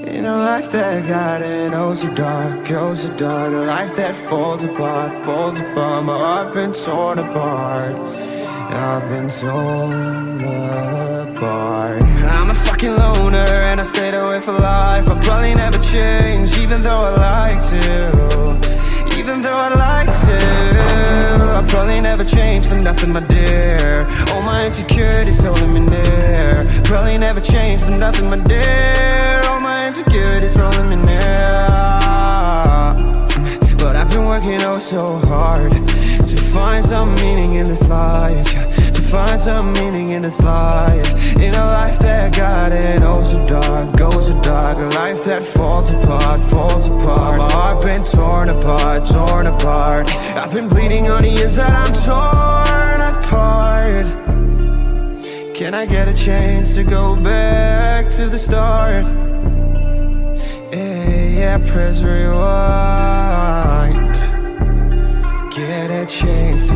In a life that got it, oh so dark, oh so dark. A life that falls apart, falls apart. My heart been torn apart, I've been torn apart. I'm a fucking loner and I stayed away for life. I'll probably never change, even though I like to. Even though I'd like to, I'll probably never change for nothing, my dear. All my insecurities holding me near. Probably never change for nothing, my dear. All my insecurities holding me near. But I've been working oh so hard to find some meaning in this life, to find some meaning in this life. In a life that got it oh so dark, oh so dark. A life that falls apart, falls apart. My heart been torn apart, torn apart. I've been bleeding on the inside, I'm torn apart. Can I get a chance to go back to the start? Yeah, press rewind. Get a chance to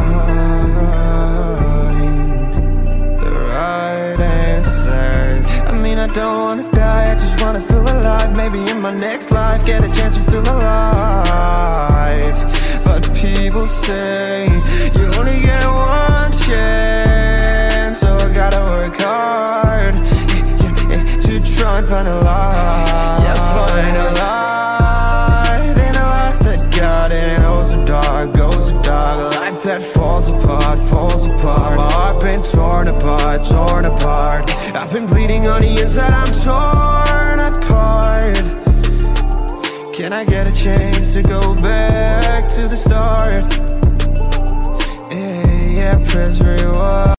find the right answers. I mean, I don't wanna die, I just wanna feel alive. Maybe in my next life, get a chance to feel alive. But people say you only get one chance, so I gotta work hard to try and find a light. Yeah, find a light in a life that got it oh so dark, oh so dark. A life that falls apart, falls apart. My heart been torn apart, torn apart. I've been bleeding on the inside, I'm torn apart. Can I get a chance to go back to the start? Yeah, press rewind.